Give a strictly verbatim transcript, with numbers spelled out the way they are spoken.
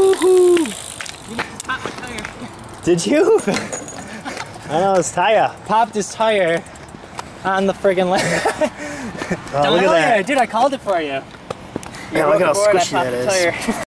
Woohoo! You just popped my tire. Did you? I know his tire. Popped his tire on the friggin' land. Oh, look at that. Dude, I called it for you. Yeah, look at how squishy that is.